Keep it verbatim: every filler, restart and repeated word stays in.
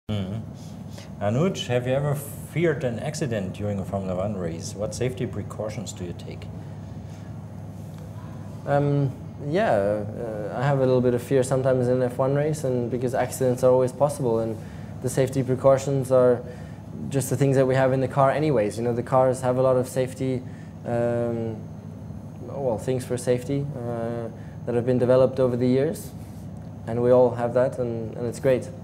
Mm. Anuj, have you ever feared an accident during a Formula One race? What safety precautions do you take? Um, yeah, uh, I have a little bit of fear sometimes in an F one race, and because accidents are always possible, and the safety precautions are just the things that we have in the car anyways. You know, the cars have a lot of safety, um, well, things for safety uh, that have been developed over the years, and we all have that, and, and it's great.